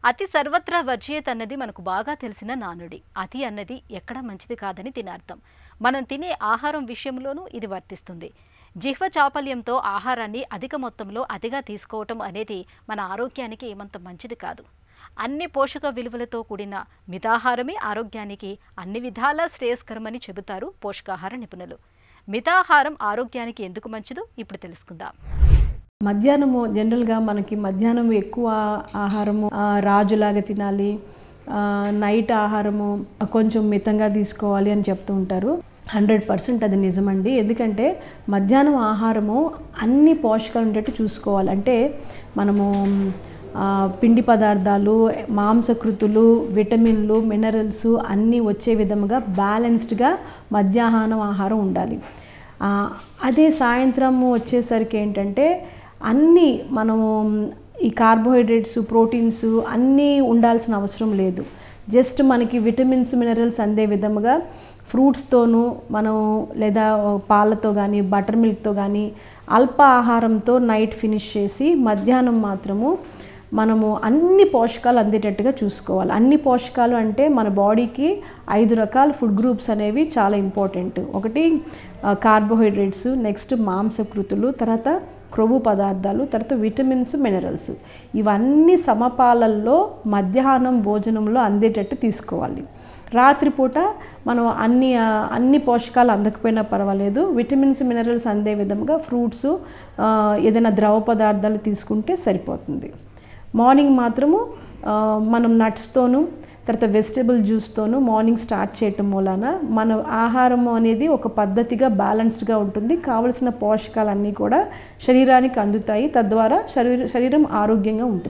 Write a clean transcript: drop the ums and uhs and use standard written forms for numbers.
అతి సర్వత్రా వర్జయేత్ అన్నది మనకు బాగా తెలిసిన నానుడి. అతి అన్నది ఎక్కడ మంచిది కాదని దీని అర్థం. మనం తినే ఆహారం విషయంలోనూ ఇది వర్తిస్తుంది. జిహ్వ చాపల్యంతో ఆహారాన్ని అధిక మొత్తంలో అతిగా తీసుకోవటం అనేది మన ఆరోగ్యానికి ఏమంత మంచిది కాదు. అన్ని పోషక విలువలతో కూడిన మితాహారమే ఆరోగ్యానికి అన్ని విధాలా శ్రేయస్కరమని చెబుతారు పోషకాహార నిపుణులు. మితాహారం ఆరోగ్యానికి ఎందుకు మంచిదో ఇప్పుడు తెలుసుకుందాం. మధ్యాహ్నము జనరల్గా మనకి మధ్యాహ్నం ఎక్కువ ఆహారము రాజులాగా తినాలి, నైట్ ఆహారము కొంచెం మితంగా తీసుకోవాలి అని చెప్తూ ఉంటారు. 100% అది నిజమండి. ఎందుకంటే మధ్యాహ్నం ఆహారము అన్ని పోషకాలు ఉండేట్టు చూసుకోవాలి. అంటే మనము పిండి పదార్థాలు, మాంసకృతులు, విటమిన్లు, మినరల్స్ అన్నీ వచ్చే విధముగా బ్యాలెన్స్డ్గా మధ్యాహ్నం ఆహారం ఉండాలి. అదే సాయంత్రం వచ్చేసరికి ఏంటంటే అన్నీ మనము ఈ కార్బోహైడ్రేట్స్, ప్రోటీన్స్ అన్నీ ఉండాల్సిన అవసరం లేదు. జస్ట్ మనకి విటమిన్స్, మినరల్స్ అందే విధముగా ఫ్రూట్స్తోనూ మనం లేదా పాలతో కానీ బటర్ మిల్క్తో కానీ అల్ప ఆహారంతో నైట్ ఫినిష్ చేసి మధ్యాహ్నం మాత్రము మనము అన్ని పోషకాలు అందేటట్టుగా చూసుకోవాలి. అన్ని పోషకాలు అంటే మన బాడీకి 5 రకాల ఫుడ్ గ్రూప్స్ అనేవి చాలా ఇంపార్టెంట్. ఒకటి కార్బోహైడ్రేట్స్, నెక్స్ట్ మాంసకృతులు, తర్వాత క్రొవ్వు పదార్థాలు, తర్వాత విటమిన్స్, మినరల్స్. ఇవన్నీ సమపాలల్లో మధ్యాహ్నం భోజనంలో అందేటట్టు తీసుకోవాలి. రాత్రిపూట మనం అన్ని పోషకాలు అందకపోయినా పర్వాలేదు, విటమిన్స్, మినరల్స్ అందే విధంగా ఫ్రూట్స్, ఏదైనా ద్రవ పదార్థాలు తీసుకుంటే సరిపోతుంది. మార్నింగ్ మాత్రము మనం నట్స్తోనూ తర్వాత వెజిటబుల్ జ్యూస్తోనూ మార్నింగ్ స్టార్ట్ చేయటం మూలాన మన ఆహారం అనేది ఒక పద్ధతిగా బ్యాలెన్స్డ్గా ఉంటుంది. కావలసిన పోషకాలన్నీ కూడా శరీరానికి అందుతాయి. తద్వారా శరీరం ఆరోగ్యంగా ఉంటుంది.